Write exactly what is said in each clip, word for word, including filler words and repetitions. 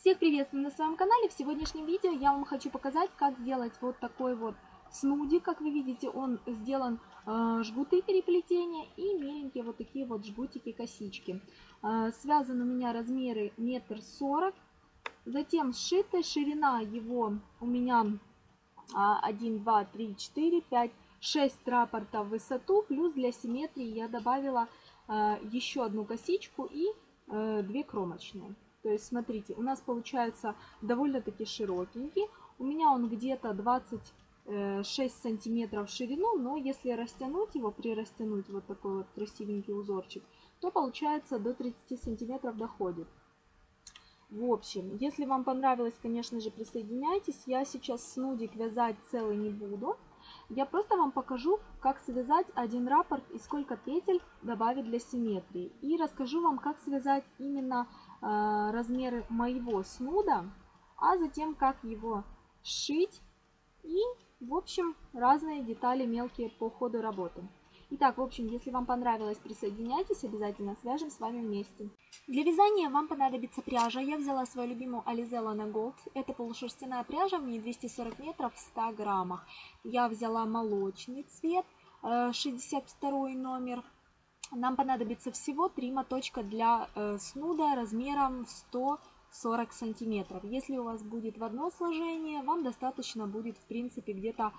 Всех приветствую на своем канале. В сегодняшнем видео я вам хочу показать, как сделать вот такой вот снуди. Как вы видите, он сделан э, жгуты переплетения и миленькие вот такие вот жгутики-косички. Э, связан у меня размеры метр сорок. Затем сшиты, ширина его у меня один, два, три, четыре, пять, шесть раппортов в высоту. Плюс для симметрии я добавила э, еще одну косичку и э, две кромочные. То есть, смотрите, у нас получается довольно-таки широкенький. У меня он где-то двадцать шесть сантиметров в ширину, но если растянуть его, прирастянуть вот такой вот красивенький узорчик, то получается до тридцати сантиметров доходит. В общем, если вам понравилось, конечно же, присоединяйтесь. Я сейчас снудик вязать целый не буду. Я просто вам покажу, как связать один раппорт и сколько петель добавить для симметрии. И расскажу вам, как связать именно э, размеры моего снуда, а затем как его сшить и, в общем, разные детали мелкие по ходу работы. Итак, в общем, если вам понравилось, присоединяйтесь, обязательно свяжем с вами вместе. Для вязания вам понадобится пряжа. Я взяла свою любимую Alize Lana Gold. Это полушерстяная пряжа, в ней двести сорок метров в ста граммах. Я взяла молочный цвет, шестьдесят второй номер. Нам понадобится всего три моточка для снуда размером в сто сорок сантиметров. Если у вас будет в одно сложение, вам достаточно будет, в принципе, где-то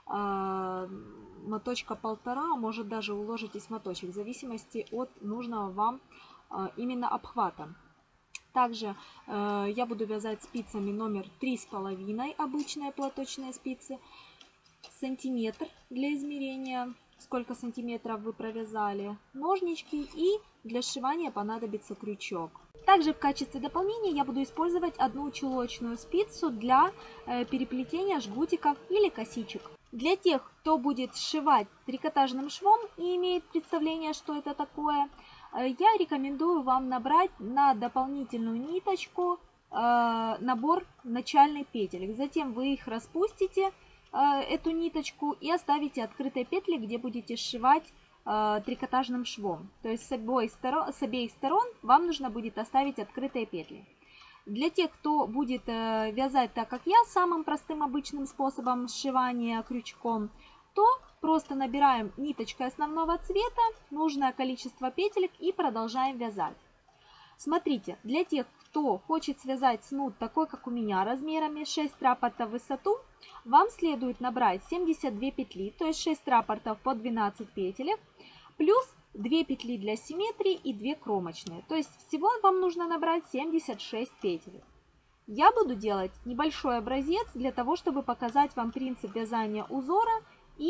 э, моточка полтора, а может даже уложитесь моточек, в зависимости от нужного вам э, именно обхвата. Также э, я буду вязать спицами номер три с половиной, обычные платочные спицы, сантиметр для измерения, сколько сантиметров вы провязали, ножнички, и для сшивания понадобится крючок. Также в качестве дополнения я буду использовать одну чулочную спицу для э, переплетения жгутиков или косичек. Для тех, кто будет сшивать трикотажным швом и имеет представление, что это такое, э, я рекомендую вам набрать на дополнительную ниточку э, набор начальных петель. Затем вы их распустите, э, эту ниточку, и оставите открытые петли, где будете сшивать трикотажным швом. То есть с, обоих сторон, с обеих сторон вам нужно будет оставить открытые петли. Для тех, кто будет э, вязать так, как я, самым простым обычным способом сшивания крючком, то просто набираем ниточкой основного цвета нужное количество петелек и продолжаем вязать. Смотрите, для тех, кто хочет связать снуд такой, как у меня, размерами шесть раппортов в высоту, вам следует набрать семьдесят две петли, то есть шесть раппортов по двенадцать петелек, плюс две петли для симметрии и две кромочные. То есть всего вам нужно набрать семьдесят шесть петель. Я буду делать небольшой образец для того, чтобы показать вам принцип вязания узора, и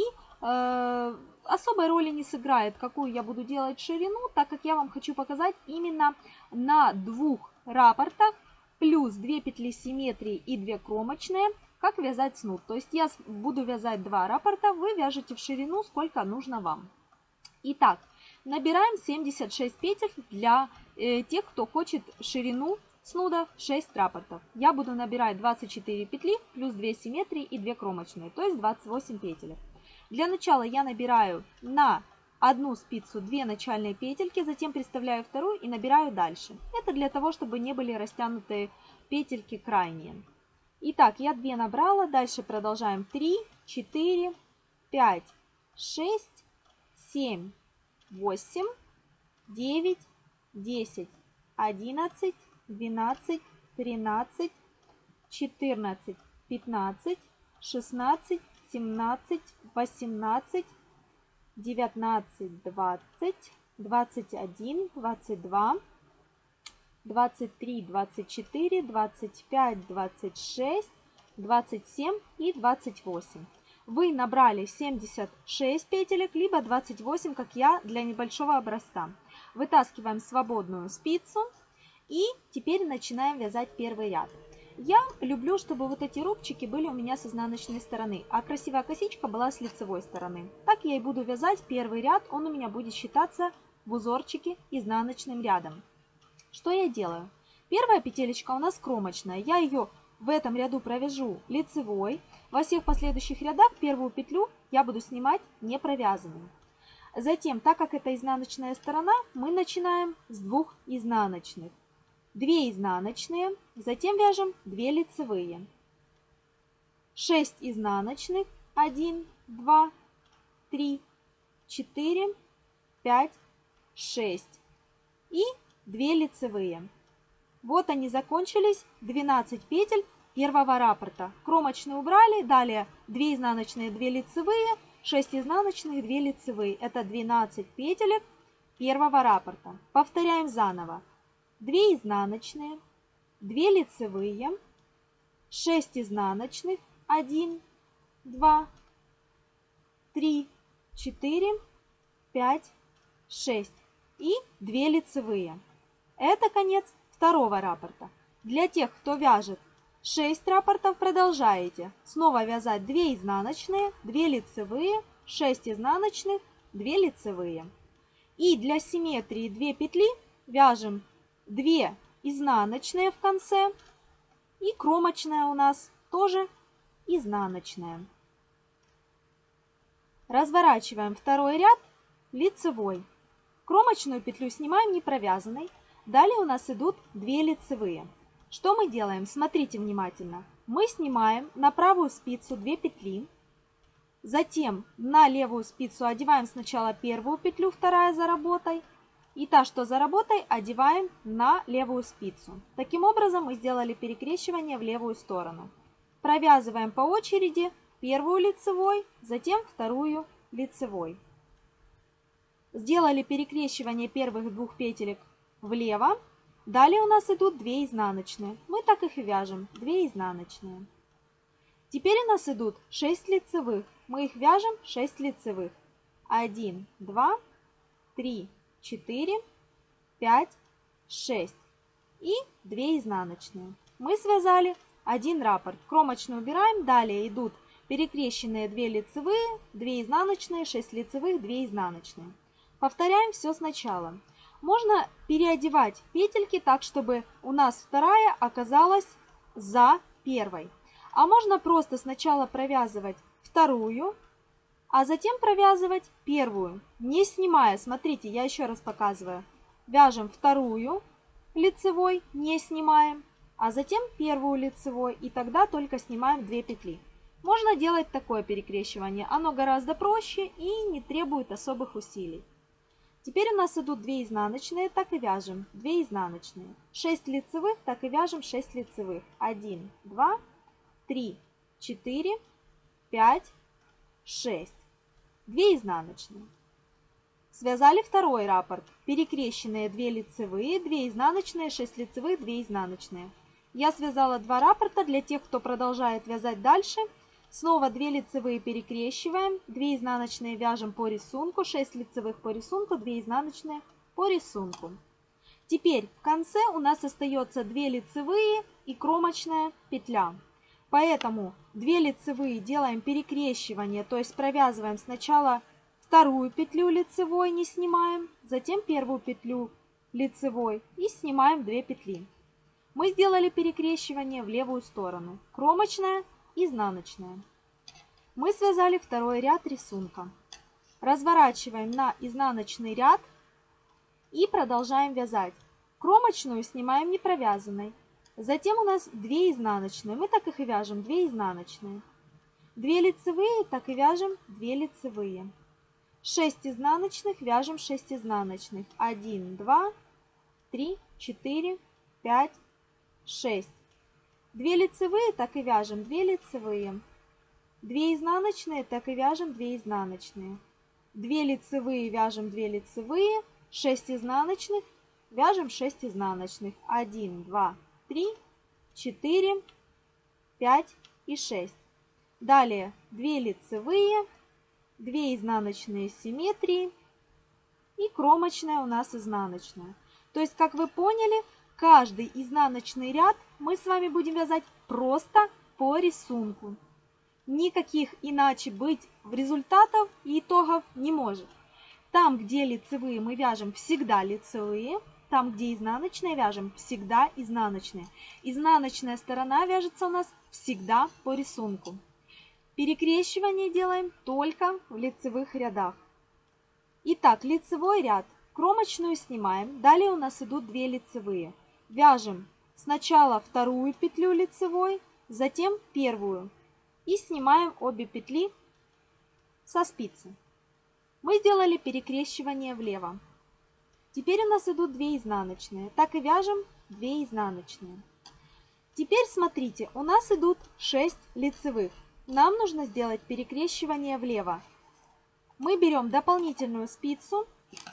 э, особой роли не сыграет, какую я буду делать ширину, так как я вам хочу показать именно на двух раппортах плюс две петли симметрии и две кромочные, как вязать снуд. То есть я буду вязать два раппорта, вы вяжете в ширину, сколько нужно вам. Итак, набираем семьдесят шесть петель для э, тех, кто хочет ширину снуда шесть раппортов. Я буду набирать двадцать четыре петли плюс две симметрии и две кромочные, то есть двадцать восемь петель. Для начала я набираю на одну спицу две начальные петельки, затем приставляю вторую и набираю дальше. Это для того, чтобы не были растянутые петельки крайние. Итак, я две набрала, дальше продолжаем три, четыре, пять, шесть, семь, восемь, девять, десять, одиннадцать, двенадцать, тринадцать, четырнадцать, пятнадцать, шестнадцать, семнадцать, восемнадцать, девятнадцать, двадцать, двадцать один, двадцать два, двадцать три, двадцать четыре, двадцать пять, двадцать шесть, двадцать семь и двадцать восемь. Вы набрали семьдесят шесть петелек, либо двадцать восемь, как я, для небольшого образца. Вытаскиваем свободную спицу и теперь начинаем вязать первый ряд. Я люблю, чтобы вот эти рубчики были у меня с изнаночной стороны, а красивая косичка была с лицевой стороны. Так я и буду вязать первый ряд, он у меня будет считаться в узорчике изнаночным рядом. Что я делаю? Первая петелечка у нас кромочная, я ее в этом ряду провяжу лицевой. Во всех последующих рядах первую петлю я буду снимать не провязанную. Затем, так как это изнаночная сторона, мы начинаем с двух изнаночных. две изнаночные, затем вяжем две лицевые, шесть изнаночных, один, два, три, четыре, пять, шесть и две лицевые. Вот они закончились, двенадцать петель первого раппорта. Кромочные убрали, далее две изнаночные, две лицевые, шесть изнаночных, две лицевые. Это двенадцать петель первого раппорта. Повторяем заново. две изнаночные, две лицевые, шесть изнаночных, один, два, три, четыре, пять, шесть и две лицевые. Это конец второго раппорта. Для тех, кто вяжет шесть раппортов, продолжаете снова вязать две изнаночные, две лицевые, шесть изнаночных, две лицевые. И для симметрии две петли вяжем две изнаночные в конце и кромочная у нас тоже изнаночная. Разворачиваем второй ряд лицевой. Кромочную петлю снимаем не провязанной. Далее у нас идут две лицевые. Что мы делаем? Смотрите внимательно. Мы снимаем на правую спицу две петли. Затем на левую спицу одеваем сначала первую петлю, вторая за работой. И та, что за работой, одеваем на левую спицу. Таким образом мы сделали перекрещивание в левую сторону. Провязываем по очереди первую лицевой, затем вторую лицевой. Сделали перекрещивание первых двух петелек влево. Далее у нас идут две изнаночные. Мы так их и вяжем. две изнаночные. Теперь у нас идут шесть лицевых. Мы их вяжем шесть лицевых. один, два, три, четыре, пять, шесть. И две изнаночные. Мы связали один раппорт. Кромочную убираем. Далее идут перекрещенные две лицевые, две изнаночные, шесть лицевых, две изнаночные. Повторяем все сначала. Можно переодевать петельки так, чтобы у нас вторая оказалась за первой. А можно просто сначала провязывать вторую, а затем провязывать первую, не снимая. Смотрите, я еще раз показываю. Вяжем вторую лицевой, не снимаем, а затем первую лицевой, и тогда только снимаем две петли. Можно делать такое перекрещивание. Оно гораздо проще и не требует особых усилий. Теперь у нас идут две изнаночные, так и вяжем две изнаночные. шесть лицевых, так и вяжем шесть лицевых. один, два, три, четыре, пять, шесть. две изнаночные. Связали второй раппорт. Перекрещенные две лицевые, две изнаночные, шесть лицевых, две изнаночные. Я связала два раппорта для тех, кто продолжает вязать дальше. Снова две лицевые перекрещиваем, две изнаночные вяжем по рисунку, шесть лицевых по рисунку, две изнаночные по рисунку. Теперь в конце у нас остается две лицевые и кромочная петля. Поэтому две лицевые делаем перекрещивание, то есть провязываем сначала вторую петлю лицевой, не снимаем, затем первую петлю лицевой и снимаем две петли. Мы сделали перекрещивание в левую сторону. Кромочная, изнаночная. Мы связали второй ряд рисунка. Разворачиваем на изнаночный ряд и продолжаем вязать. Кромочную снимаем не провязанной. Затем у нас две изнаночные. Мы так их и вяжем, две изнаночные. две лицевые, так и вяжем две лицевые. шесть изнаночных, вяжем шесть изнаночных. один, два, три, четыре, пять, шесть. две лицевые, так и вяжем две лицевые. две изнаночные, так и вяжем две изнаночные. две лицевые, вяжем две лицевые. шесть изнаночных, вяжем шесть изнаночных. один, два, три, четыре, пять и шесть. Далее две лицевые, две изнаночные симметрии и кромочная у нас изнаночная. То есть, как вы поняли, каждый изнаночный ряд мы с вами будем вязать просто по рисунку. Никаких иначе быть результатов и итогов не может. Там, где лицевые, мы вяжем всегда лицевые. Там, где изнаночные, вяжем всегда изнаночные. Изнаночная сторона вяжется у нас всегда по рисунку. Перекрещивание делаем только в лицевых рядах. Итак, лицевой ряд. Кромочную снимаем. Далее у нас идут две лицевые. вяжем сначала вторую петлю лицевой, затем первую и снимаем обе петли со спицы. Мы сделали перекрещивание влево. Теперь у нас идут две изнаночные. Так и вяжем две изнаночные. Теперь смотрите, у нас идут шесть лицевых. Нам нужно сделать перекрещивание влево. Мы берем дополнительную спицу,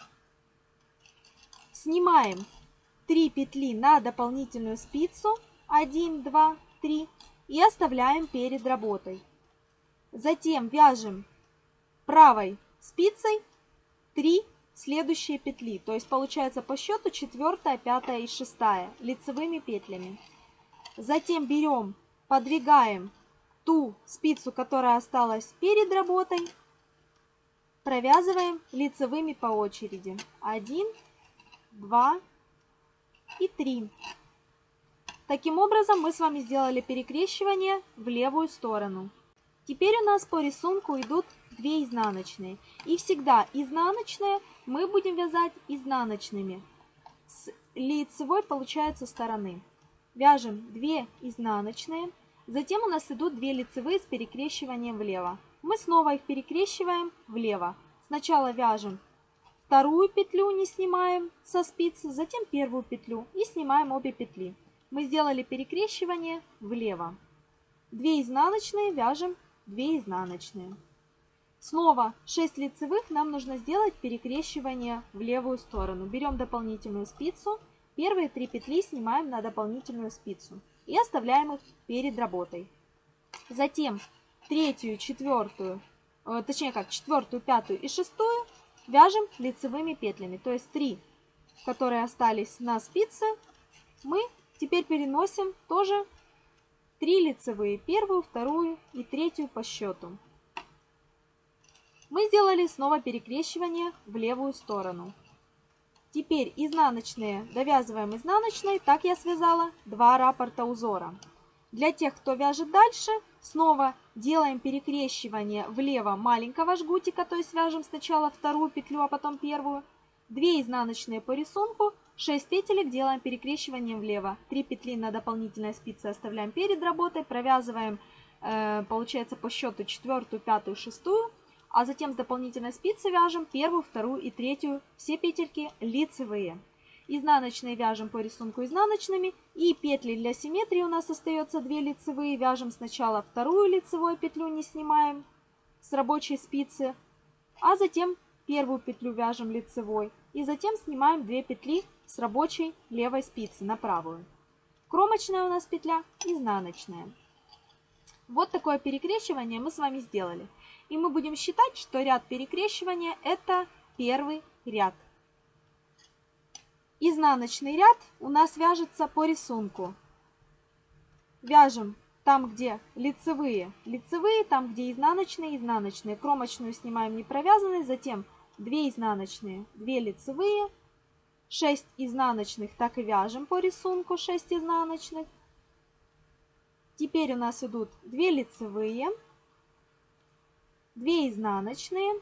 снимаем три петли на дополнительную спицу, один, два, три, и оставляем перед работой. Затем вяжем правой спицей три следующие петли, то есть получается по счету четвёртая, пятая и шестая лицевыми петлями. Затем берем, подвигаем ту спицу, которая осталась перед работой, провязываем лицевыми по очереди. один, два и три. Таким образом мы с вами сделали перекрещивание в левую сторону. Теперь у нас по рисунку идут две изнаночные. И всегда изнаночные мы будем вязать изнаночными с лицевой, получается, стороны. Вяжем две изнаночные, затем у нас идут две лицевые с перекрещиванием влево. Мы снова их перекрещиваем влево. Сначала вяжем вторую петлю, не снимаем со спицы, затем первую петлю и снимаем обе петли. Мы сделали перекрещивание влево. две изнаночные, вяжем две изнаночные. Снова шесть лицевых, нам нужно сделать перекрещивание в левую сторону. Берем дополнительную спицу, первые три петли снимаем на дополнительную спицу и оставляем их перед работой. Затем третью, четвертую, э, точнее как четвертую, пятую и шестую вяжем лицевыми петлями. То есть три, которые остались на спице, мы теперь переносим тоже три лицевые, первую, вторую и третью по счету. Мы сделали снова перекрещивание в левую сторону. Теперь изнаночные довязываем изнаночной, так я связала два раппорта узора. Для тех, кто вяжет дальше, снова делаем перекрещивание влево маленького жгутика, то есть вяжем сначала вторую петлю, а потом первую. две изнаночные по рисунку, шесть петелек делаем перекрещиванием влево. три петли на дополнительной спице оставляем перед работой, провязываем, э, получается, по счету четвертую, пятую, шестую. А затем с дополнительной спицы вяжем первую, вторую и третью, все петельки лицевые. Изнаночные вяжем по рисунку изнаночными. И петли для симметрии у нас остается две лицевые. Вяжем сначала вторую лицевую петлю, не снимаем с рабочей спицы. А затем первую петлю вяжем лицевой. И затем снимаем две петли с рабочей левой спицы на правую. Кромочная у нас петля, изнаночная. Вот такое перекрещивание мы с вами сделали. И мы будем считать, что ряд перекрещивания это первый ряд. Изнаночный ряд у нас вяжется по рисунку. Вяжем там, где лицевые, лицевые, там, где изнаночные, изнаночные. Кромочную снимаем не провязанной, затем две изнаночные, две лицевые, шесть изнаночных, так и вяжем по рисунку, шесть изнаночных. Теперь у нас идут две лицевые, две изнаночные,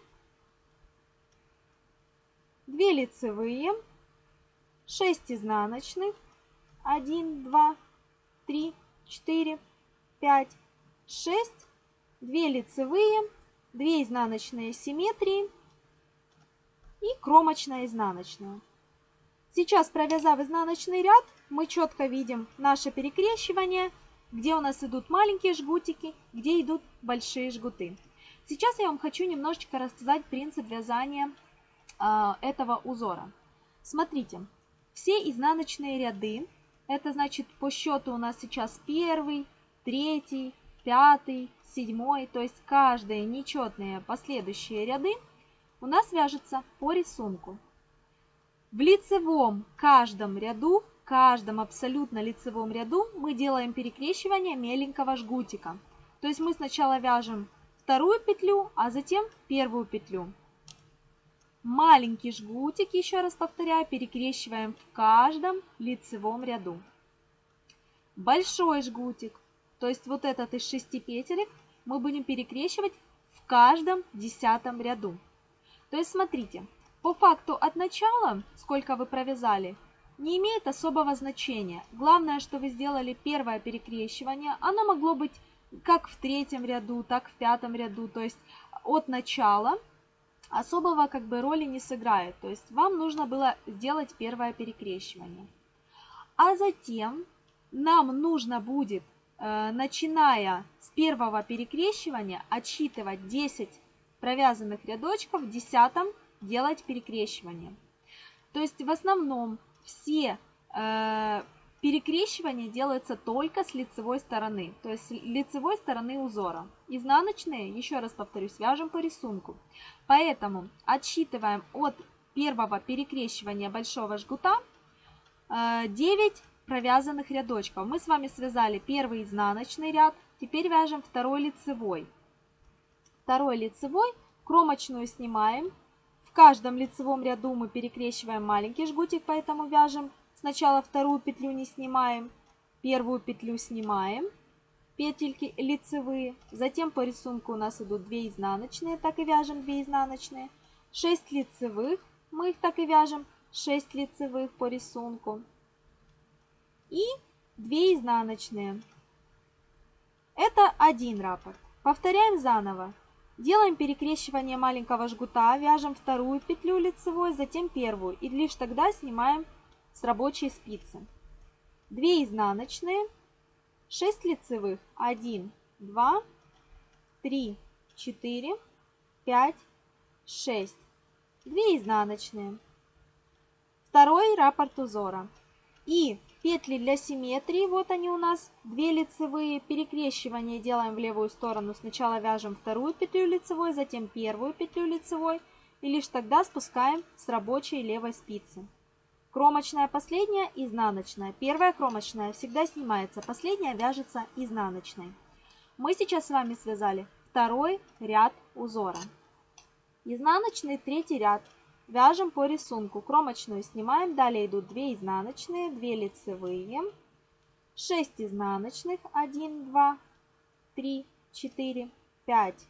две лицевые, шесть изнаночных, один, два, три, четыре, пять, шесть, две лицевые, две изнаночные симметрии и кромочная изнаночная. Сейчас, провязав изнаночный ряд, мы четко видим наше перекрещивание, где у нас идут маленькие жгутики, где идут большие жгуты. Сейчас я вам хочу немножечко рассказать принцип вязания э, этого узора. Смотрите, все изнаночные ряды, это значит по счету у нас сейчас первый, третий, пятый, седьмой, то есть каждые нечетные последующие ряды у нас вяжется по рисунку. В лицевом каждом ряду, каждом абсолютно лицевом ряду мы делаем перекрещивание меленького жгутика. То есть мы сначала вяжем вторую петлю, а затем первую петлю. Маленький жгутик, еще раз повторяю, перекрещиваем в каждом лицевом ряду. Большой жгутик, то есть вот этот из шести петелек, мы будем перекрещивать в каждом десятом ряду. То есть смотрите, по факту от начала, сколько вы провязали, не имеет особого значения. Главное, что вы сделали первое перекрещивание. Оно могло быть как в третьем ряду, так в пятом ряду, то есть от начала особого как бы роли не сыграет. То есть вам нужно было сделать первое перекрещивание. А затем нам нужно будет, э, начиная с первого перекрещивания, отсчитывать десять провязанных рядочков, в десятом делать перекрещивание. То есть в основном все э, перекрещивания делаются только с лицевой стороны, то есть с лицевой стороны узора. Изнаночные, еще раз повторюсь, вяжем по рисунку. Поэтому отсчитываем от первого перекрещивания большого жгута э, девять провязанных рядочков. Мы с вами связали первый изнаночный ряд, теперь вяжем второй лицевой. Второй лицевой, кромочную снимаем. В каждом лицевом ряду мы перекрещиваем маленький жгутик, поэтому вяжем сначала вторую петлю не снимаем, первую петлю снимаем, петельки лицевые, затем по рисунку у нас идут две изнаночные, так и вяжем две изнаночные, шесть лицевых, мы их так и вяжем, шесть лицевых по рисунку и две изнаночные. Это один раппорт. Повторяем заново. Делаем перекрещивание маленького жгута, вяжем вторую петлю лицевой, затем первую и лишь тогда снимаем с рабочей спицы. две изнаночные, шесть лицевых, один, два, три, четыре, пять, шесть, две изнаночные. Второй раппорт узора. И петли для симметрии, вот они у нас, две лицевые, перекрещивание делаем в левую сторону, сначала вяжем вторую петлю лицевой, затем первую петлю лицевой и лишь тогда спускаем с рабочей левой спицы. Кромочная последняя, изнаночная. Первая кромочная всегда снимается, последняя вяжется изнаночной. Мы сейчас с вами связали второй ряд узора. Изнаночный третий ряд. Вяжем по рисунку, кромочную снимаем, далее идут две изнаночные, две лицевые, шесть изнаночных, один, два, три, четыре, пять,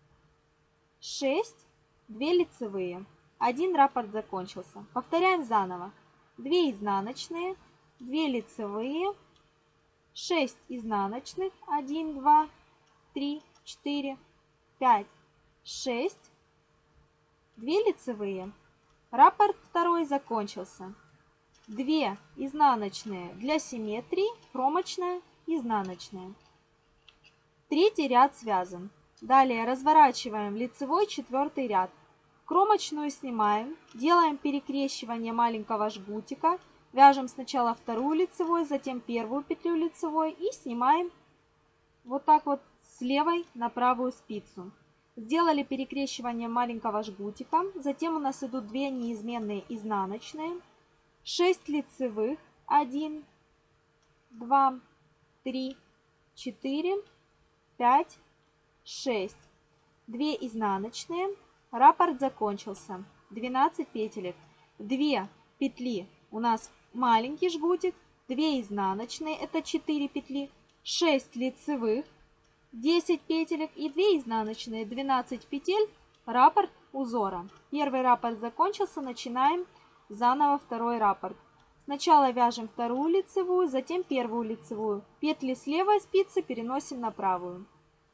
шесть, две лицевые, один раппорт закончился. Повторяем заново, две изнаночные, две лицевые, шесть изнаночных, один, два, три, четыре, пять, шесть, две лицевые. Раппорт второй закончился. две изнаночные для симметрии, кромочная, изнаночная. Третий ряд связан. Далее разворачиваем лицевой четвертый ряд. Кромочную снимаем, делаем перекрещивание маленького жгутика, вяжем сначала вторую лицевой, затем первую петлю лицевой и снимаем вот так вот с левой на правую спицу. Сделали перекрещивание маленького жгутика, затем у нас идут две неизменные изнаночные, шесть лицевых, один, два, три, четыре, пять, шесть, две изнаночные, раппорт закончился, двенадцать петелек, две петли у нас маленький жгутик, две изнаночные, это четыре петли, шесть лицевых, десять петелек и две изнаночные, двенадцать петель, раппорт узора. Первый раппорт закончился, начинаем заново второй раппорт. Сначала вяжем вторую лицевую, затем первую лицевую. Петли с левой спицы переносим на правую.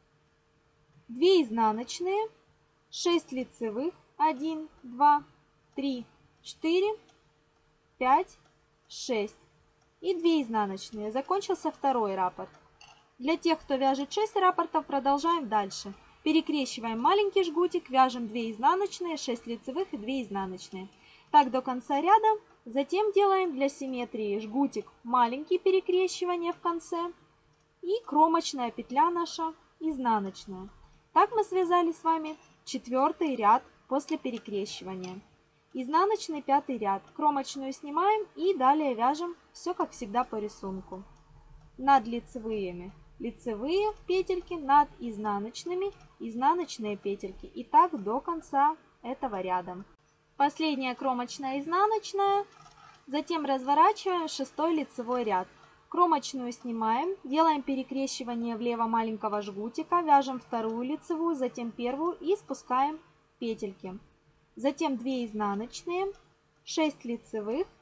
две изнаночные, шесть лицевых, один, два, три, четыре, пять, шесть и две изнаночные. Закончился второй раппорт. Для тех, кто вяжет шесть раппортов, продолжаем дальше. Перекрещиваем маленький жгутик, вяжем две изнаночные, шесть лицевых и две изнаночные. Так до конца ряда. Затем делаем для симметрии жгутик маленький, перекрещивание в конце. И кромочная петля наша изнаночная. Так мы связали с вами четвертый ряд после перекрещивания. Изнаночный пятый ряд. Кромочную снимаем и далее вяжем все как всегда по рисунку. Над лицевыми лицевые петельки, над изнаночными изнаночные петельки. И так до конца этого ряда. Последняя кромочная изнаночная. Затем разворачиваем шестой лицевой ряд. Кромочную снимаем, делаем перекрещивание влево маленького жгутика, вяжем вторую лицевую, затем первую и спускаем петельки. Затем две изнаночные, шесть лицевых,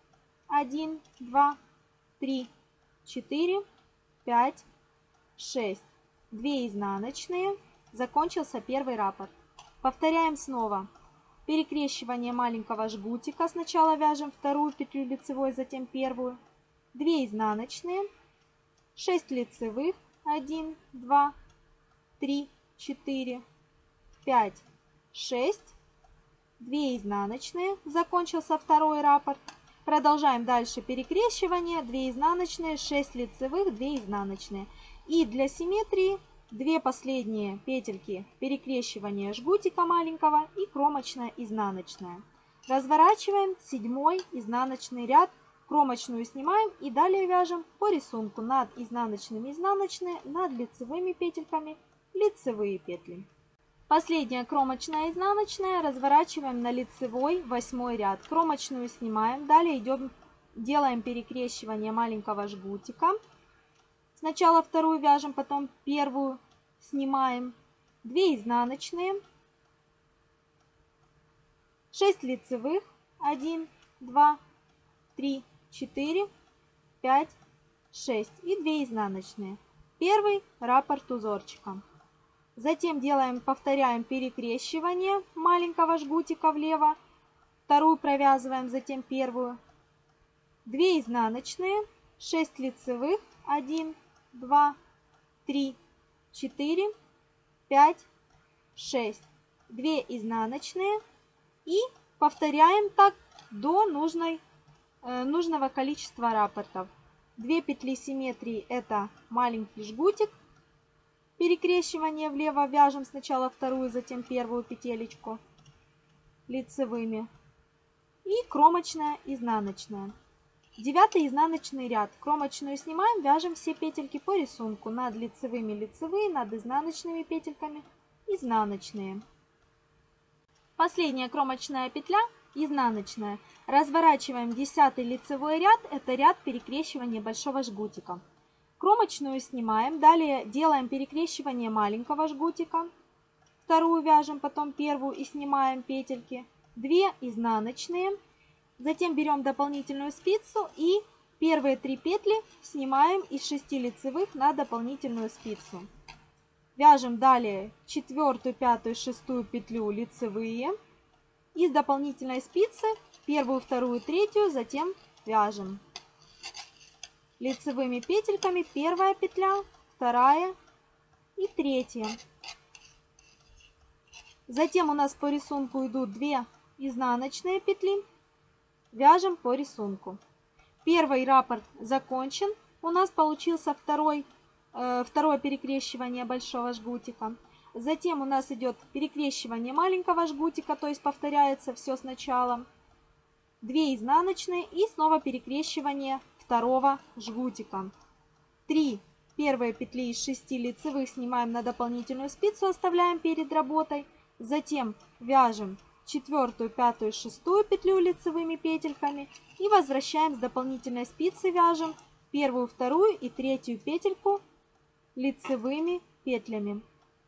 один, два, три, четыре, пять, шесть. две изнаночные. Закончился первый раппорт. Повторяем снова. Перекрещивание маленького жгутика. Сначала вяжем вторую петлю лицевой, затем первую. две изнаночные. шесть лицевых. один, два, три, четыре, пять, шесть. две изнаночные. Закончился второй раппорт. Продолжаем дальше перекрещивание. две изнаночные, шесть лицевых, две изнаночные. И для симметрии две последние петельки перекрещивания жгутика маленького и кромочная изнаночная. Разворачиваем седьмой изнаночный ряд, кромочную снимаем и далее вяжем по рисунку над изнаночными изнаночные, над лицевыми петельками лицевые петли. Последняя кромочная изнаночная, разворачиваем на лицевой восьмой ряд, кромочную снимаем, далее идем, делаем перекрещивание маленького жгутика. Сначала вторую вяжем, потом первую снимаем, две изнаночные, шесть лицевых, один, два, три, четыре, пять, шесть и две изнаночные. Первый раппорт узорчика. Затем делаем, повторяем перекрещивание маленького жгутика влево, вторую провязываем, затем первую, две изнаночные, шесть лицевых, один, два, три, четыре, пять, шесть, две изнаночные и повторяем так до нужной, э, нужного количества раппортов. две петли симметрии — это маленький жгутик, перекрещивание влево вяжем сначала вторую, затем первую петелечку лицевыми и кромочная изнаночная. Девятый изнаночный ряд. Кромочную снимаем, вяжем все петельки по рисунку. Над лицевыми лицевые, над изнаночными петельками изнаночные. Последняя кромочная петля изнаночная. Разворачиваем десятый лицевой ряд. Это ряд перекрещивания большого жгутика. Кромочную снимаем. Далее делаем перекрещивание маленького жгутика. Вторую вяжем, потом первую и снимаем петельки. две изнаночные. Затем берем дополнительную спицу и первые три петли снимаем из шести лицевых на дополнительную спицу. Вяжем далее четвертую, пятую, шестую петлю лицевые. Из дополнительной спицы первую, вторую, третью, затем вяжем лицевыми петельками первая петля, вторая и третья. Затем у нас по рисунку идут две изнаночные петли. Вяжем по рисунку. Первый раппорт закончен. У нас получился второй, э, второе перекрещивание большого жгутика. Затем у нас идет перекрещивание маленького жгутика, то есть повторяется все сначала. две изнаночные и снова перекрещивание второго жгутика. три первые петли из шести лицевых снимаем на дополнительную спицу, оставляем перед работой. Затем вяжем четвертую, пятую, шестую петлю лицевыми петельками и возвращаем с дополнительной спицы, вяжем первую, вторую и третью петельку лицевыми петлями.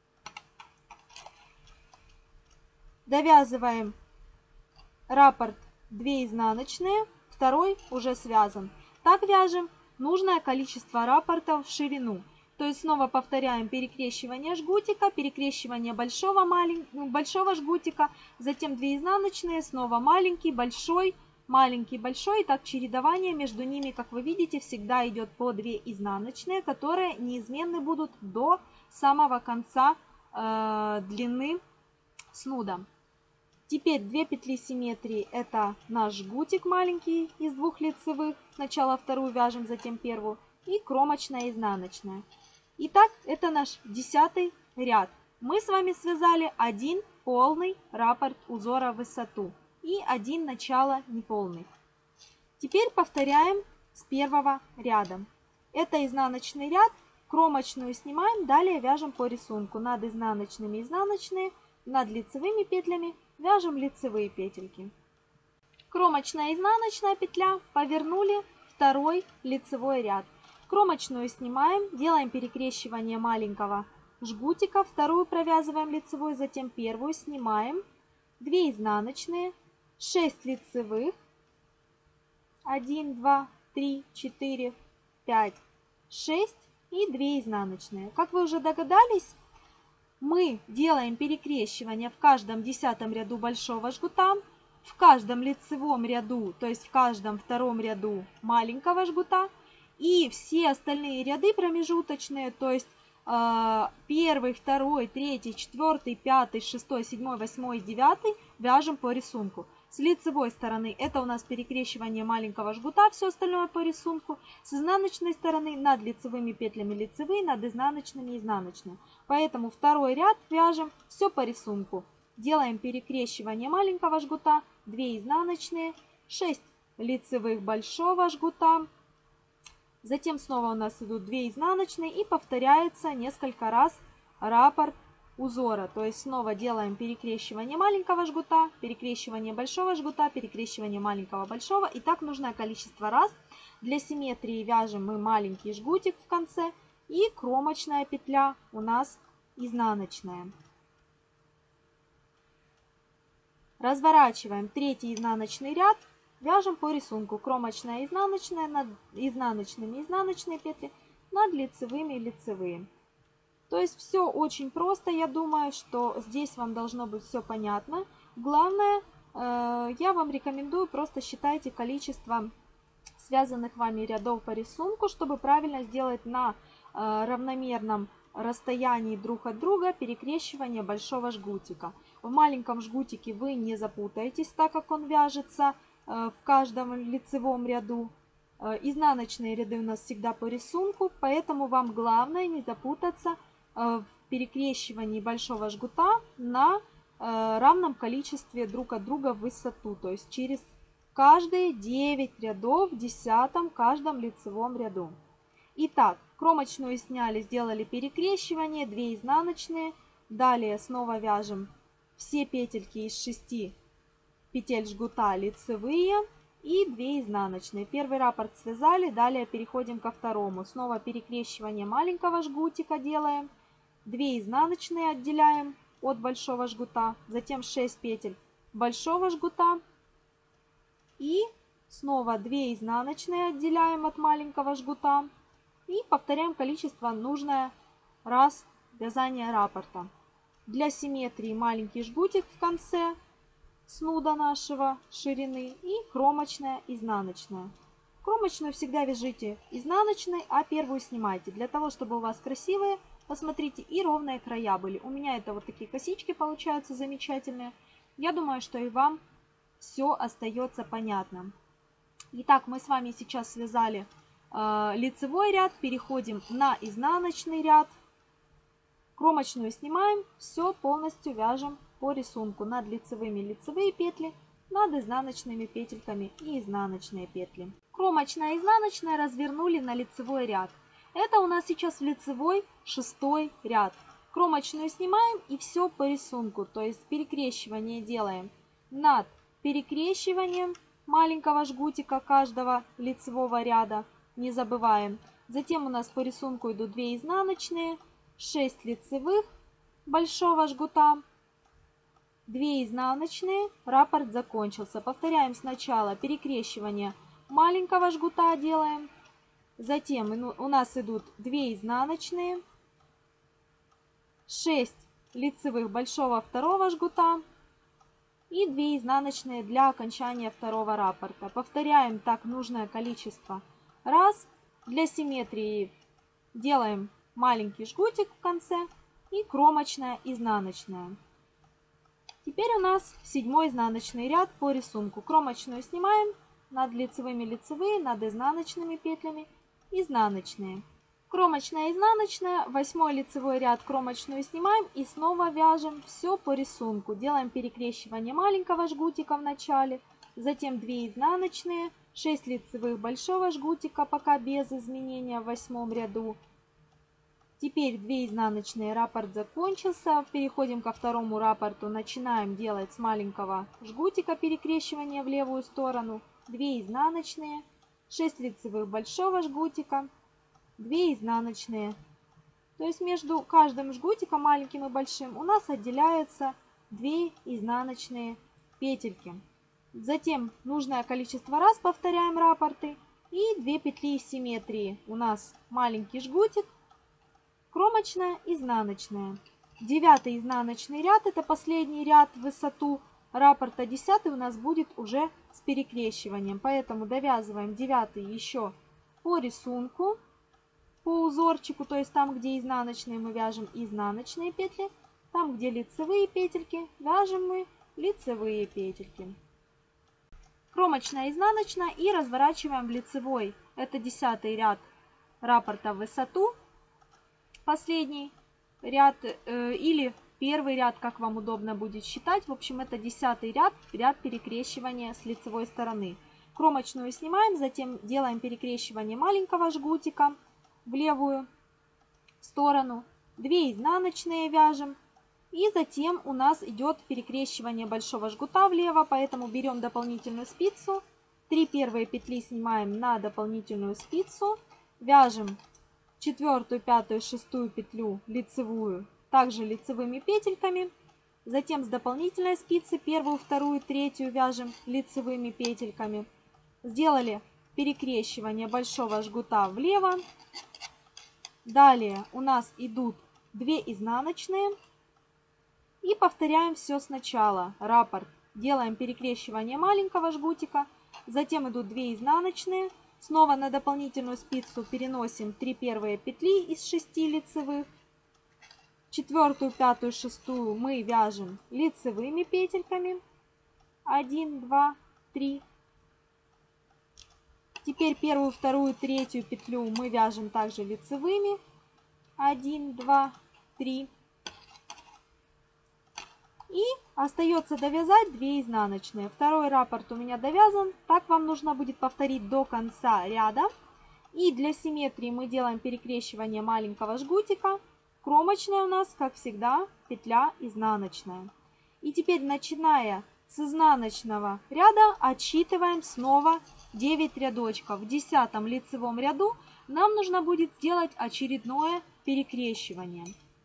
Довязываем раппорт две изнаночные, второй уже связан. Так вяжем нужное количество раппортов в ширину. То есть снова повторяем перекрещивание жгутика, перекрещивание большого, маленького, большого жгутика, затем две изнаночные, снова маленький, большой, маленький, большой. И так чередование между ними, как вы видите, всегда идет по две изнаночные, которые неизменны будут до самого конца э, длины снуда. Теперь две петли симметрии — это наш жгутик маленький из двух лицевых. Сначала вторую вяжем, затем первую. И кромочная изнаночная. Итак, это наш десятый ряд. Мы с вами связали один полный раппорт узора в высоту и один начало неполный. Теперь повторяем с первого ряда. Это изнаночный ряд, кромочную снимаем, далее вяжем по рисунку. Над изнаночными изнаночные, над лицевыми петлями вяжем лицевые петельки. Кромочная изнаночная петля, повернули второй лицевой ряд. Кромочную снимаем, делаем перекрещивание маленького жгутика, вторую провязываем лицевой, затем первую снимаем, две изнаночные, шесть лицевых, один, два, три, четыре, пять, шесть и две изнаночные. Как вы уже догадались, мы делаем перекрещивание в каждом десятом ряду большого жгута, в каждом лицевом ряду, то есть в каждом втором ряду маленького жгута, и все остальные ряды промежуточные, то есть э, первый, второй, третий, четвертый, пятый, шестой, седьмой, восьмой, девятый вяжем по рисунку. С лицевой стороны это у нас перекрещивание маленького жгута, все остальное по рисунку. С изнаночной стороны над лицевыми петлями лицевые, над изнаночными изнаночные. Поэтому второй ряд вяжем все по рисунку. Делаем перекрещивание маленького жгута, две изнаночные, шесть лицевых большого жгута. Затем снова у нас идут две изнаночные и повторяется несколько раз раппорт узора. То есть снова делаем перекрещивание маленького жгута, перекрещивание большого жгута, перекрещивание маленького большого. И так нужное количество раз. Для симметрии вяжем мы маленький жгутик в конце и кромочная петля у нас изнаночная. Разворачиваем третий изнаночный ряд, вяжем по рисунку. Кромочная, изнаночная, над изнаночными изнаночные петли, над лицевыми лицевые. То есть все очень просто, я думаю, что здесь вам должно быть все понятно. Главное, э, я вам рекомендую, просто считайте количество связанных вами рядов по рисунку, чтобы правильно сделать на э, равномерном расстоянии друг от друга перекрещивание большого жгутика. В маленьком жгутике вы не запутаетесь, так как он вяжется э, в каждом лицевом ряду. Э, изнаночные ряды у нас всегда по рисунку, поэтому вам главное не запутаться в перекрещивании большого жгута на равном количестве друг от друга в высоту, то есть через каждые девять рядов в десятом каждом лицевом ряду. Итак, кромочную сняли, сделали перекрещивание, две изнаночные, далее снова вяжем все петельки из шести петель жгута лицевые и две изнаночные. Первый раппорт связали, далее переходим ко второму, снова перекрещивание маленького жгутика делаем. две изнаночные отделяем от большого жгута, затем шесть петель большого жгута и снова две изнаночные отделяем от маленького жгута и повторяем количество нужное раз вязания раппорта. Для симметрии маленький жгутик в конце снуда нашего ширины и кромочная изнаночная. Кромочную всегда вяжите изнаночной, а первую снимайте, для того чтобы у вас красивые, посмотрите, и ровные края были. У меня это вот такие косички получаются замечательные. Я думаю, что и вам все остается понятно. Итак, мы с вами сейчас связали э, лицевой ряд, переходим на изнаночный ряд. Кромочную снимаем, все полностью вяжем по рисунку. Над лицевыми лицевые петли, над изнаночными петельками и изнаночные петли. Кромочная и изнаночная развернули на лицевой ряд. Это у нас сейчас в лицевой шестой ряд. Кромочную снимаем и все по рисунку, то есть перекрещивание делаем над перекрещиванием маленького жгутика каждого лицевого ряда, не забываем. Затем у нас по рисунку идут две изнаночные, шесть лицевых большого жгута, две изнаночные, раппорт закончился. Повторяем сначала перекрещивание маленького жгута делаем. Затем у нас идут две изнаночные, шесть лицевых большого второго жгута и две изнаночные для окончания второго раппорта. Повторяем так нужное количество раз. Для симметрии делаем маленький жгутик в конце и кромочная изнаночная. Теперь у нас седьмой изнаночный ряд по рисунку. Кромочную снимаем, над лицевыми лицевые, над изнаночными петлями изнаночные. Кромочная, изнаночная, восьмой лицевой ряд, кромочную снимаем и снова вяжем все по рисунку. Делаем перекрещивание маленького жгутика в начале, затем две изнаночные, шесть лицевых большого жгутика, пока без изменения в восьмом ряду. Теперь две изнаночные, раппорт закончился. Переходим ко второму раппорту, начинаем делать с маленького жгутика перекрещивание в левую сторону, две изнаночные, шесть лицевых большого жгутика, две изнаночные. То есть между каждым жгутиком маленьким и большим у нас отделяются две изнаночные петельки. Затем нужное количество раз повторяем раппорты. И две петли симметрии. У нас маленький жгутик, кромочная, изнаночная. Девятый изнаночный ряд, это последний ряд в высоту раппорта. Десятый у нас будет уже с перекрещиванием. Поэтому довязываем девятый еще по рисунку, по узорчику. То есть там, где изнаночные, мы вяжем изнаночные петли. Там, где лицевые петельки, вяжем мы лицевые петельки. Кромочная, изнаночная и разворачиваем в лицевой. Это десятый ряд раппорта в высоту. Последний ряд э, или первый ряд, как вам удобно будет считать. В общем, это десятый ряд, ряд перекрещивания с лицевой стороны. Кромочную снимаем, затем делаем перекрещивание маленького жгутика в левую сторону. две изнаночные вяжем. И затем у нас идет перекрещивание большого жгута влево, поэтому берем дополнительную спицу. Три первые петли снимаем на дополнительную спицу. Вяжем четвертую, пятую, шестую петлю лицевую, также лицевыми петельками. Затем с дополнительной спицы первую, вторую, третью вяжем лицевыми петельками. Сделали перекрещивание большого жгута влево. Далее у нас идут две изнаночные. И повторяем все сначала. Раппорт. Делаем перекрещивание маленького жгутика. Затем идут две изнаночные. Снова на дополнительную спицу переносим три первые петли из шести лицевых. Четвертую, пятую, шестую мы вяжем лицевыми петельками. один, два, три. Теперь первую, вторую, третью петлю мы вяжем также лицевыми. один, два, три. И остается довязать две изнаночные. Второй раппорт у меня довязан. Так вам нужно будет повторить до конца ряда. И для симметрии мы делаем перекрещивание маленького жгутика. Кромочная у нас, как всегда, петля изнаночная. И теперь, начиная с изнаночного ряда, отсчитываем снова девять рядочков. В десятом лицевом ряду нам нужно будет сделать очередное перекрещивание.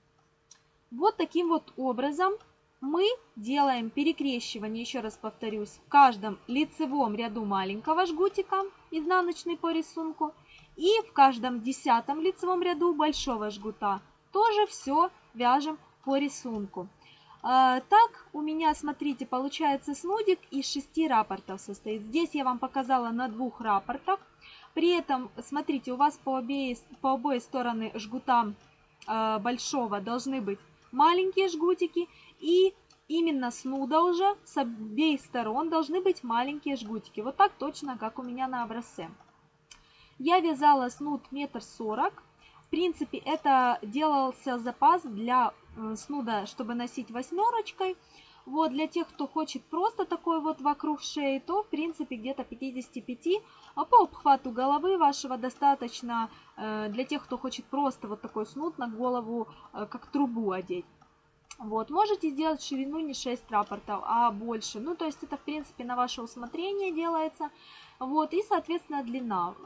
Вот таким вот образом мы делаем перекрещивание, еще раз повторюсь, в каждом лицевом ряду маленького жгутика, изнаночный по рисунку, и в каждом десятом лицевом ряду большого жгута. Тоже все вяжем по рисунку. А, так у меня, смотрите, получается снудик из шести раппортов состоит. Здесь я вам показала на двух раппортах. При этом, смотрите, у вас по, обеи, по обеи стороны жгута а, большого должны быть маленькие жгутики. И именно снуда уже с обеих сторон должны быть маленькие жгутики. Вот так точно, как у меня на образце. Я вязала снуд метр сорок. В принципе, это делался запас для снуда, чтобы носить восьмерочкой. Вот, для тех, кто хочет просто такой вот вокруг шеи, то в принципе где-то пятьдесят пять. А по обхвату головы вашего достаточно э, для тех, кто хочет просто вот такой снуд на голову, э, как трубу одеть. Вот, можете сделать ширину не шесть раппортов, а больше. Ну, то есть это, в принципе, на ваше усмотрение делается. Вот, и, соответственно, длина.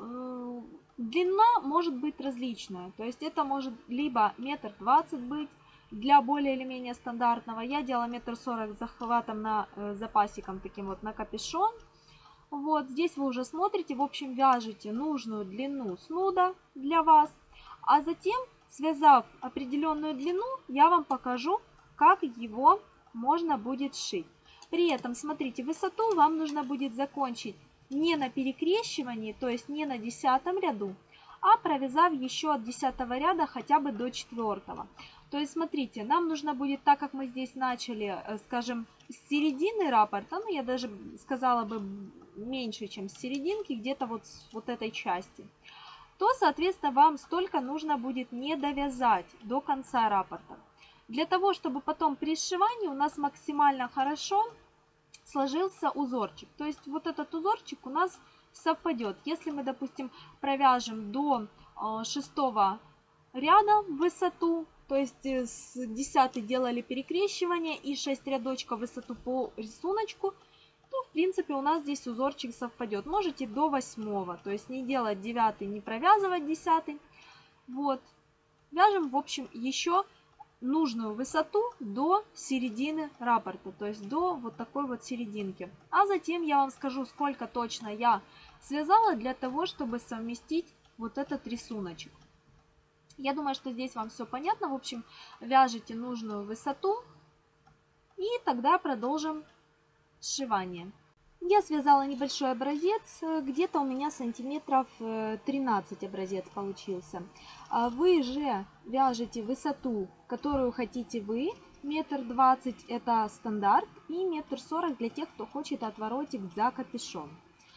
Длина может быть различная. То есть это может либо метр двадцать быть для более или менее стандартного. Я делала метр сорок с захватом на запасиком таким вот на капюшон. Вот, здесь вы уже смотрите, в общем, вяжете нужную длину снуда для вас. А затем, связав определенную длину, я вам покажу, как его можно будет сшить. При этом, смотрите, высоту вам нужно будет закончить не на перекрещивании, то есть не на десятом ряду, а провязав еще от десятого ряда хотя бы до четвертого. То есть, смотрите, нам нужно будет, так как мы здесь начали, скажем, с середины раппорта, ну, я даже сказала бы меньше, чем с серединки, где-то вот с вот этой части, то, соответственно, вам столько нужно будет не довязать до конца раппорта. Для того, чтобы потом при сшивании у нас максимально хорошо сложился узорчик. То есть вот этот узорчик у нас совпадет. Если мы, допустим, провяжем до шестого ряда в высоту, то есть с десятого делали перекрещивание и шесть рядочков в высоту по рисунку, то, в принципе, у нас здесь узорчик совпадет. Можете до восьмого, то есть не делать девятый, не провязывать десятый. Вот. Вяжем, в общем, еще нужную высоту до середины раппорта, то есть до вот такой вот серединки. А затем я вам скажу, сколько точно я связала для того, чтобы совместить вот этот рисуночек. Я думаю, что здесь вам все понятно. В общем, вяжите нужную высоту и тогда продолжим сшивание. Я связала небольшой образец, где-то у меня сантиметров тринадцать образец получился. Вы же вяжете высоту, которую хотите вы. Метр двадцать это стандарт и метр сорок для тех, кто хочет отворотик за капюшон.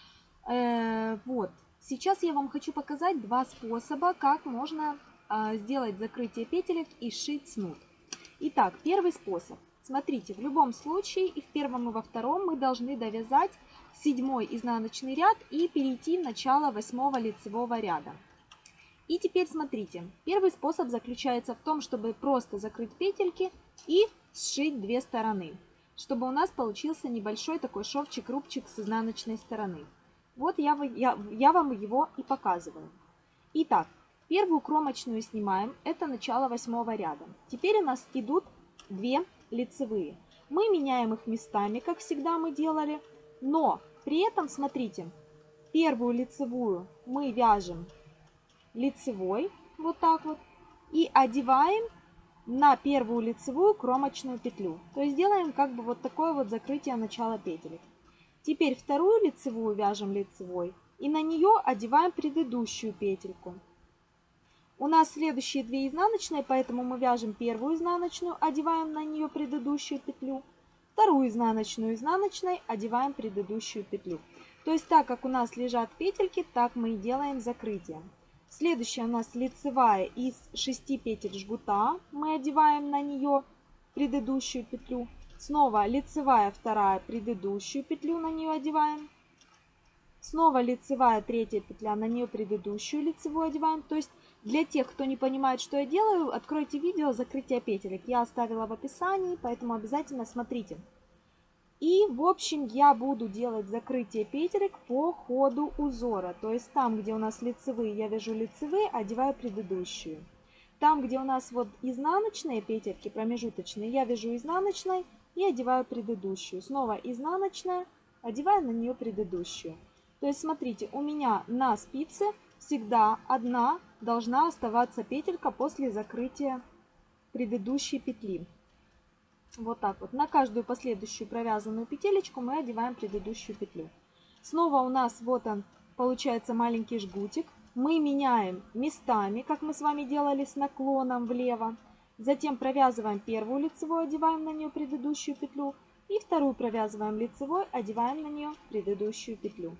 Вот. Сейчас я вам хочу показать два способа, как можно сделать закрытие петелек и сшить снуд. Итак, первый способ. Смотрите, в любом случае и в первом, и во втором мы должны довязать седьмой изнаночный ряд и перейти в начало восьмого лицевого ряда. И теперь смотрите, первый способ заключается в том, чтобы просто закрыть петельки и сшить две стороны, чтобы у нас получился небольшой такой шовчик-рубчик с изнаночной стороны. Вот я, я, я вам его и показываю. Итак, первую кромочную снимаем, это начало восьмого ряда. Теперь у нас идут две лицевые. Мы меняем их местами, как всегда мы делали, но при этом, смотрите, первую лицевую мы вяжем лицевой, вот так вот, и одеваем на первую лицевую кромочную петлю. То есть делаем как бы вот такое вот закрытие начала петелек. Теперь вторую лицевую вяжем лицевой и на нее одеваем предыдущую петельку. У нас следующие две изнаночные, поэтому мы вяжем первую изнаночную, одеваем на нее предыдущую петлю, вторую изнаночную изнаночной, одеваем предыдущую петлю. То есть так как у нас лежат петельки, так мы и делаем закрытие. Следующая у нас лицевая из шести петель жгута, мы одеваем на нее предыдущую петлю. Снова лицевая вторая, предыдущую петлю на нее одеваем. Снова лицевая третья петля, на нее предыдущую лицевую одеваем. То есть для тех, кто не понимает, что я делаю, откройте видео закрытие петелек. Я оставила в описании, поэтому обязательно смотрите. И в общем я буду делать закрытие петелек по ходу узора. То есть там, где у нас лицевые, я вяжу лицевые, одеваю предыдущую. Там, где у нас вот изнаночные петельки, промежуточные, я вяжу изнаночной и одеваю предыдущую. Снова изнаночная, одеваю на нее предыдущую. То есть смотрите, у меня на спице всегда одна должна оставаться петелька после закрытия предыдущей петли. Вот так вот. На каждую последующую провязанную петелечку мы одеваем предыдущую петлю. Снова у нас вот он получается маленький жгутик. Мы меняем местами, как мы с вами делали с наклоном влево. Затем провязываем первую лицевую, одеваем на нее предыдущую петлю. И вторую провязываем лицевой, одеваем на нее предыдущую петлю.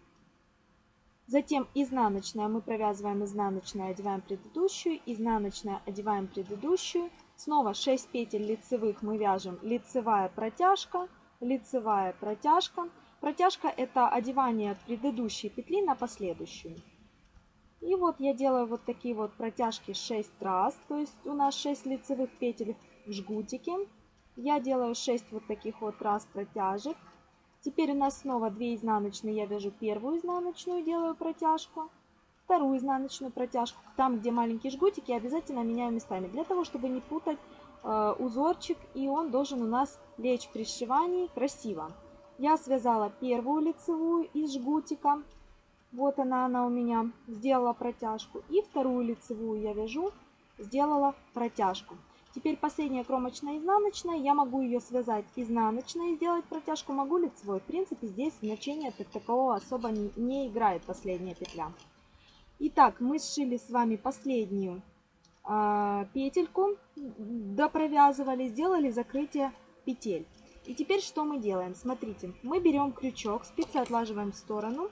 Затем изнаночная, мы провязываем изнаночная, одеваем предыдущую, изнаночная, одеваем предыдущую. Снова шесть петель лицевых мы вяжем лицевая протяжка, лицевая протяжка. Протяжка это одевание предыдущей петли на последующую. И вот я делаю вот такие вот протяжки шесть раз, то есть у нас шесть лицевых петель в жгутике. Я делаю шесть вот таких вот раз протяжек. Теперь у нас снова две изнаночные, я вяжу первую изнаночную, делаю протяжку, вторую изнаночную протяжку. Там, где маленькие жгутики, обязательно меняю местами, для того, чтобы не путать э, узорчик, и он должен у нас лечь при сшивании красиво. Я связала первую лицевую из жгутика, вот она, она у меня, сделала протяжку, и вторую лицевую я вяжу, сделала протяжку. Теперь последняя кромочная изнаночная, я могу ее связать изнаночной и сделать протяжку, могу лицевой. В принципе, здесь значения как такового особо не, не играет последняя петля. Итак, мы сшили с вами последнюю э, петельку, допровязывали, сделали закрытие петель. И теперь что мы делаем? Смотрите, мы берем крючок, спицы отлаживаем в сторону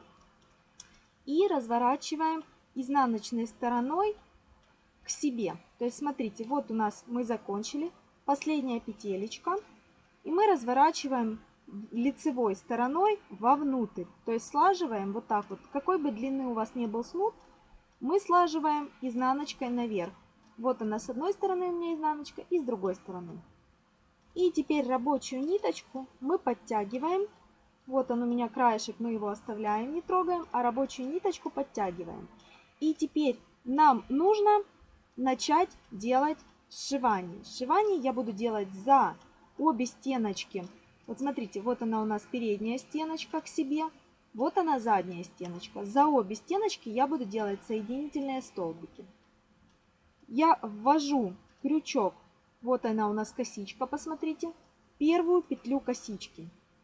и разворачиваем изнаночной стороной к себе. То есть смотрите, вот у нас мы закончили, последняя петелечка, и мы разворачиваем лицевой стороной вовнутрь. То есть слаживаем вот так вот, какой бы длины у вас не был снуд, мы слаживаем изнаночкой наверх. Вот она с одной стороны у меня изнаночка и с другой стороны. И теперь рабочую ниточку мы подтягиваем. Вот он у меня краешек, мы его оставляем, не трогаем, а рабочую ниточку подтягиваем. И теперь нам нужно начать делать сшивание. Сшивание я буду делать за обе стеночки. Вот смотрите, вот она у нас передняя стеночка к себе, вот она задняя стеночка. За обе стеночки я буду делать соединительные столбики. Я ввожу крючок, вот она у нас косичка, посмотрите, первую петлю косички.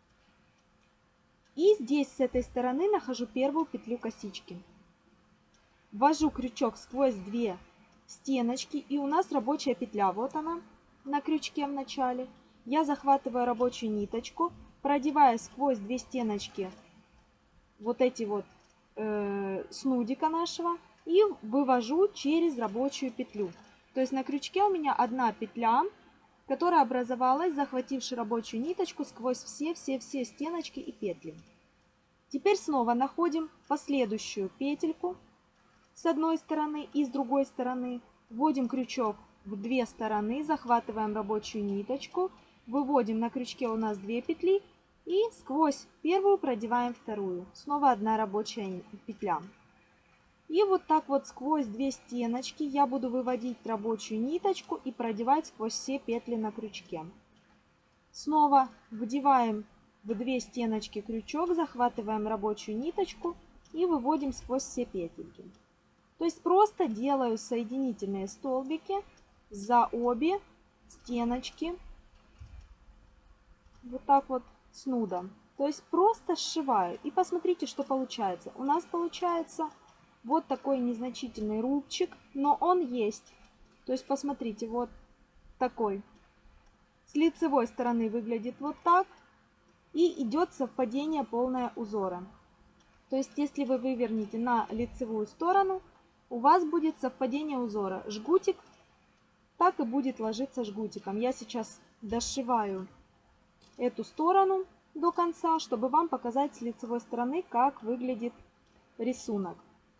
И здесь с этой стороны нахожу первую петлю косички. Ввожу крючок сквозь две стеночки, и у нас рабочая петля, вот она на крючке в начале. Я захватываю рабочую ниточку, продеваю сквозь две стеночки вот эти вот э, снудика нашего и вывожу через рабочую петлю. То есть на крючке у меня одна петля, которая образовалась, захвативши рабочую ниточку сквозь все-все-все стеночки и петли. Теперь снова находим последующую петельку с одной стороны и с другой стороны. Вводим крючок в две стороны, захватываем рабочую ниточку, выводим, на крючке у нас две петли и сквозь первую продеваем вторую. Снова одна рабочая петля. И вот так вот сквозь две стеночки я буду выводить рабочую ниточку и продевать сквозь все петли на крючке. Снова вдеваем в две стеночки крючок, захватываем рабочую ниточку и выводим сквозь все петельки. То есть просто делаю соединительные столбики за обе стеночки. Вот так вот снудом. То есть просто сшиваю. И посмотрите, что получается. У нас получается вот такой незначительный рубчик, но он есть. То есть посмотрите, вот такой. С лицевой стороны выглядит вот так. И идет совпадение полное узора. То есть если вы вывернете на лицевую сторону, у вас будет совпадение узора. Жгутик так и будет ложиться жгутиком. Я сейчас дошиваю эту сторону до конца, чтобы вам показать с лицевой стороны, как выглядит рисунок.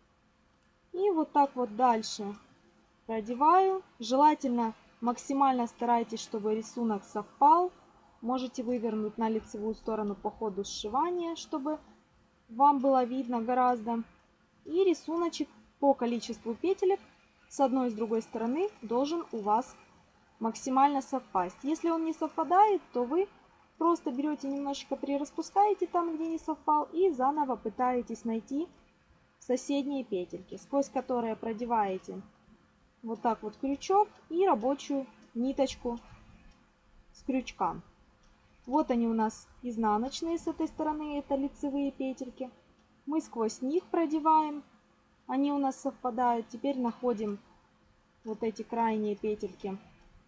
И вот так вот дальше продеваю. Желательно максимально старайтесь, чтобы рисунок совпал. Можете вывернуть на лицевую сторону по ходу сшивания, чтобы вам было видно гораздо. И рисуночек по количеству петелек с одной и с другой стороны должен у вас максимально совпасть. Если он не совпадает, то вы просто берете немножечко прираспускаете там, где не совпал, и заново пытаетесь найти соседние петельки, сквозь которые продеваете вот так вот крючок и рабочую ниточку с крючка. Вот они у нас изнаночные с этой стороны, это лицевые петельки. Мы сквозь них продеваем, они у нас совпадают. Теперь находим вот эти крайние петельки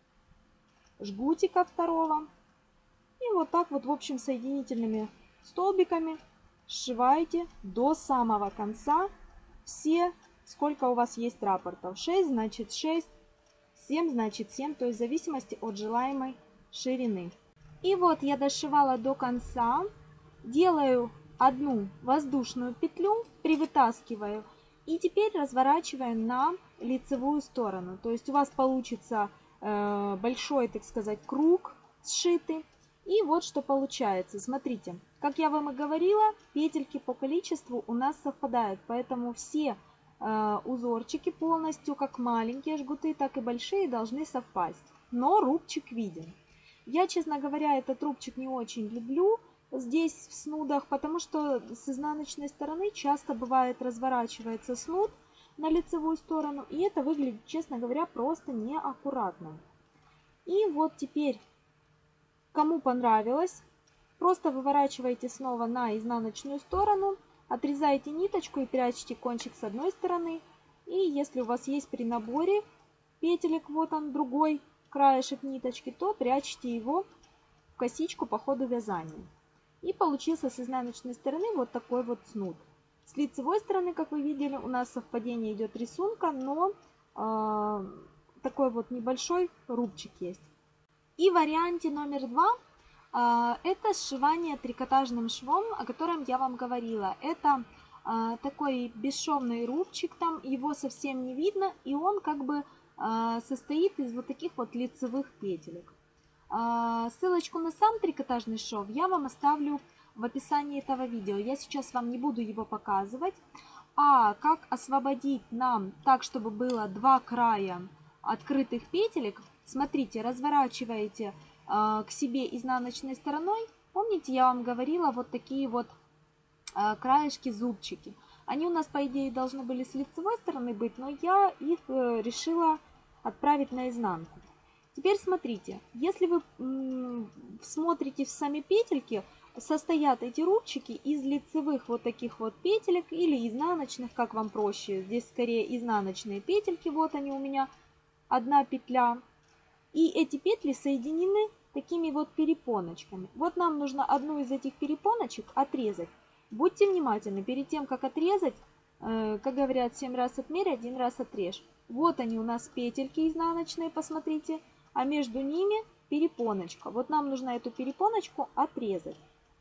жгутика второго. И вот так вот, в общем, соединительными столбиками сшиваете до самого конца все, сколько у вас есть раппортов. шесть значит шесть, семь значит семь, то есть в зависимости от желаемой ширины. И вот я дошивала до конца, делаю одну воздушную петлю, привытаскиваю и теперь разворачиваем на лицевую сторону. То есть у вас получится э, большой, так сказать, круг сшитый. И вот что получается. Смотрите, как я вам и говорила, петельки по количеству у нас совпадают, поэтому все э, узорчики полностью, как маленькие жгуты, так и большие, должны совпасть. Но рубчик виден. Я, честно говоря, этот рубчик не очень люблю здесь в снудах, потому что с изнаночной стороны часто бывает разворачивается снуд на лицевую сторону, и это выглядит, честно говоря, просто неаккуратно. И вот теперь, кому понравилось, просто выворачиваете снова на изнаночную сторону, отрезаете ниточку и прячете кончик с одной стороны. И если у вас есть при наборе петелек, вот он другой краешек ниточки, то прячьте его в косичку по ходу вязания. И получился с изнаночной стороны вот такой вот снуд. С лицевой стороны, как вы видели, у нас совпадение идет рисунка, но э, такой вот небольшой рубчик есть. И в варианте номер два э, это сшивание трикотажным швом, о котором я вам говорила. Это э, такой бесшовный рубчик, там его совсем не видно, и он как бы э, состоит из вот таких вот лицевых петелек. Э, ссылочку на сам трикотажный шов я вам оставлю в описании этого видео. Я сейчас вам не буду его показывать. А как освободить нам так, чтобы было два края открытых петелек, смотрите, разворачиваете э, к себе изнаночной стороной. Помните, я вам говорила, вот такие вот э, краешки, зубчики. Они у нас, по идее, должны были с лицевой стороны быть, но я их э, решила отправить на изнанку. Теперь смотрите, если вы м, смотрите в сами петельки, состоят эти рубчики из лицевых вот таких вот петелек или изнаночных, как вам проще. Здесь скорее изнаночные петельки, вот они у меня, одна петля. И эти петли соединены такими вот перепоночками. Вот нам нужно одну из этих перепоночек отрезать. Будьте внимательны, перед тем, как отрезать, э, как говорят, семь раз отмерь, один раз отрежь. Вот они у нас петельки изнаночные, посмотрите, а между ними перепоночка. Вот нам нужно эту перепоночку отрезать.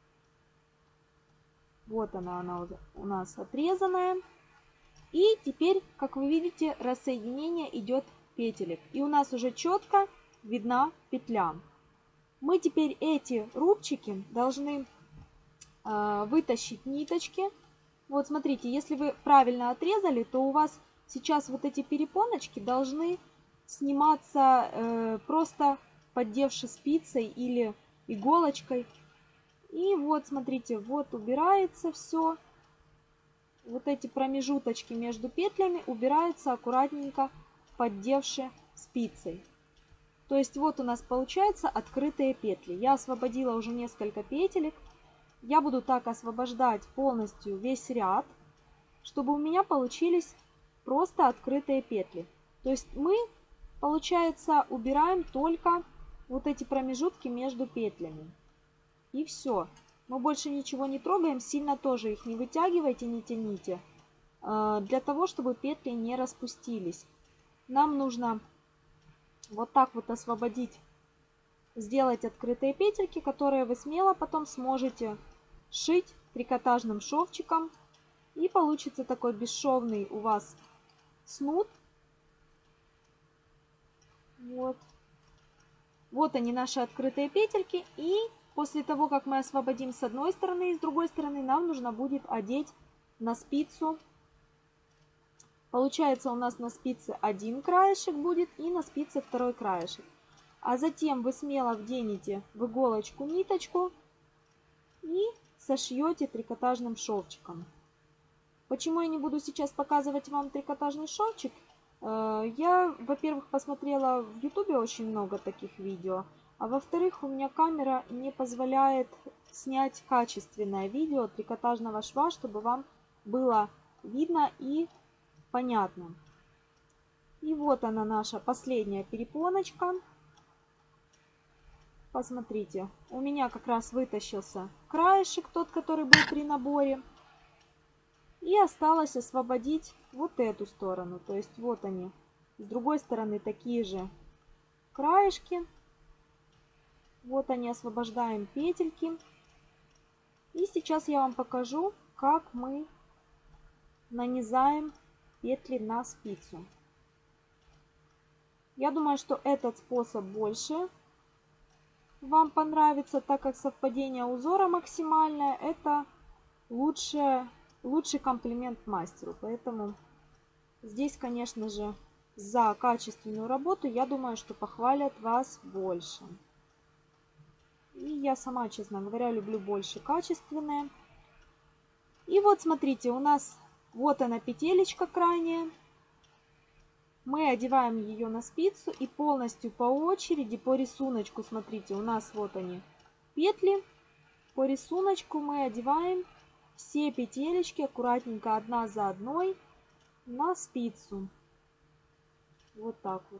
Вот она, она у нас отрезанная. И теперь, как вы видите, рассоединение идет петелек. И у нас уже четко видна петля. Мы теперь эти рубчики должны э, вытащить ниточки. Вот смотрите, если вы правильно отрезали, то у вас сейчас вот эти перепоночки должны сниматься э, просто поддевши спицей или иголочкой. И вот, смотрите, вот убирается все. Вот эти промежуточки между петлями убираются аккуратненько, поддевши спицей. То есть вот у нас получается открытые петли. Я освободила уже несколько петелек. Я буду так освобождать полностью весь ряд, чтобы у меня получились просто открытые петли. То есть мы, получается, убираем только вот эти промежутки между петлями. И все. Мы больше ничего не трогаем, сильно тоже их не вытягивайте, не тяните, для того, чтобы петли не распустились. Нам нужно вот так вот освободить, сделать открытые петельки, которые вы смело потом сможете шить трикотажным шовчиком. И получится такой бесшовный у вас снуд. Вот. Вот они, наши открытые петельки. И после того, как мы освободим с одной стороны и с другой стороны, нам нужно будет одеть на спицу. Получается, у нас на спице один краешек будет и на спице второй краешек. А затем вы смело вденете в иголочку ниточку и сошьете трикотажным шовчиком. Почему я не буду сейчас показывать вам трикотажный шовчик? Я, во-первых, посмотрела в ютубе очень много таких видео. А во-вторых, у меня камера не позволяет снять качественное видео трикотажного шва, чтобы вам было видно и понятно. И вот она, наша последняя перепоночка. Посмотрите, у меня как раз вытащился краешек, тот, который был при наборе. И осталось освободить вот эту сторону. То есть вот они. С другой стороны такие же краешки. Вот они, освобождаем петельки. И сейчас я вам покажу, как мы нанизаем петли на спицу. Я думаю, что этот способ больше вам понравится, так как совпадение узора максимальное. Это лучшее, лучший комплимент мастеру. Поэтому здесь, конечно же, за качественную работу, я думаю, что похвалят вас больше. И я сама, честно говоря, люблю больше качественные. И вот смотрите, у нас вот она петелечка крайняя. Мы одеваем ее на спицу и полностью по очереди, по рисунку, смотрите, у нас вот они петли. По рисунку мы одеваем все петелечки аккуратненько, одна за одной, на спицу. Вот так вот.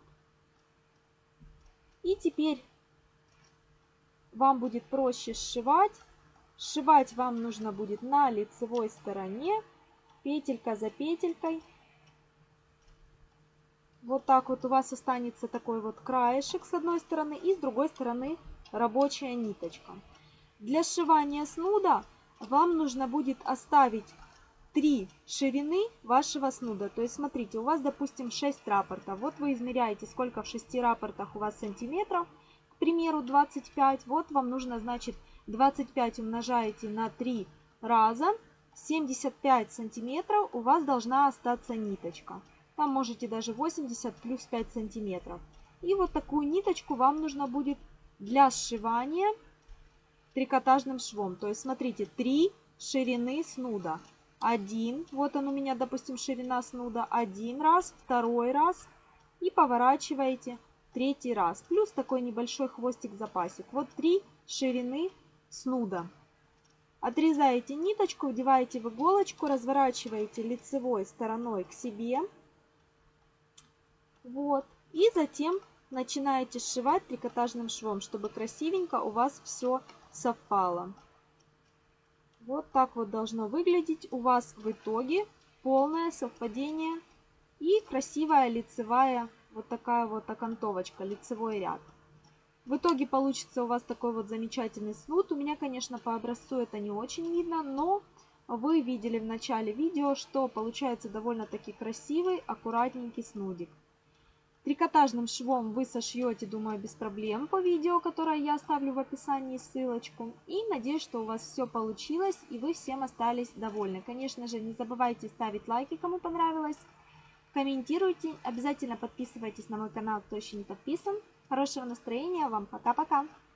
И теперь вам будет проще сшивать. Сшивать вам нужно будет на лицевой стороне, петелька за петелькой. Вот так вот у вас останется такой вот краешек с одной стороны и с другой стороны рабочая ниточка. Для сшивания снуда вам нужно будет оставить три ширины вашего снуда. То есть смотрите, у вас, допустим, шесть раппортов. Вот вы измеряете, сколько в шести раппортах у вас сантиметров. К примеру, двадцать пять. Вот вам нужно, значит, двадцать пять умножаете на три раза. семьдесят пять сантиметров у вас должна остаться ниточка. Там можете даже восемьдесят плюс пять сантиметров. И вот такую ниточку вам нужно будет для сшивания трикотажным швом. То есть смотрите, три ширины снуда. Один, вот он у меня, допустим, ширина снуда. Один раз, второй раз. И поворачиваете третий раз. Плюс такой небольшой хвостик-запасик. Вот три ширины снуда. Отрезаете ниточку, вдеваете в иголочку, разворачиваете лицевой стороной к себе. Вот. И затем начинаете сшивать трикотажным швом, чтобы красивенько у вас все совпало. Вот так вот должно выглядеть у вас в итоге полное совпадение и красивая лицевая вот такая вот окантовочка, лицевой ряд. В итоге получится у вас такой вот замечательный снуд. У меня, конечно, по образцу это не очень видно, но вы видели в начале видео, что получается довольно-таки красивый, аккуратненький снудик. Трикотажным швом вы сошьете, думаю, без проблем по видео, которое я оставлю в описании ссылочку. И надеюсь, что у вас все получилось и вы всем остались довольны. Конечно же, не забывайте ставить лайки, кому понравилось. Комментируйте, обязательно подписывайтесь на мой канал, кто еще не подписан. Хорошего настроения вам, пока-пока!